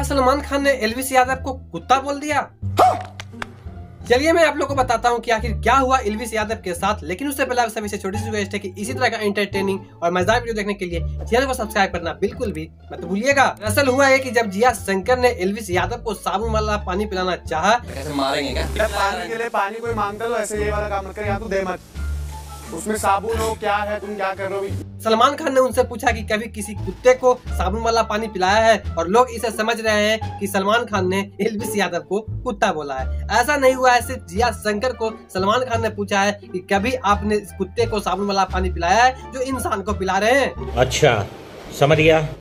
क्या सलमान खान ने एल्विस यादव को कुत्ता बोल दिया? चलिए मैं आप लोगों को बताता हूँ कि आखिर क्या हुआ एल्विस यादव के साथ। लेकिन उससे पहले आप सभी से छोटी सी रिक्वेस्ट है कि इसी तरह का एंटरटेनिंग और मजेदार वीडियो देखने के लिए चैनल को सब्सक्राइब करना बिल्कुल भी मत भूलिएगा। दरअसल हुआ है कि जब जिया शंकर ने एल्विस यादव को साबुन वाला पानी पिलाना चाहा, कैसे मारेंगे क्या? पानी के लिए पानी कोई मांगता तो ऐसे ये वाला काम मत कर, यहाँ तो दे मत, उसमें साबुन हो क्या है, तुम क्या कर रहे हो। सलमान खान ने उनसे पूछा कि कभी किसी कुत्ते को साबुन वाला पानी पिलाया है, और लोग इसे समझ रहे हैं कि सलमान खान ने एल्विस यादव को कुत्ता बोला है। ऐसा नहीं हुआ है, सिर्फ जिया शंकर को सलमान खान ने पूछा है कि कभी आपने इस कुत्ते को साबुन वाला पानी पिलाया है जो इंसान को पिला रहे हैं। अच्छा समझ गया।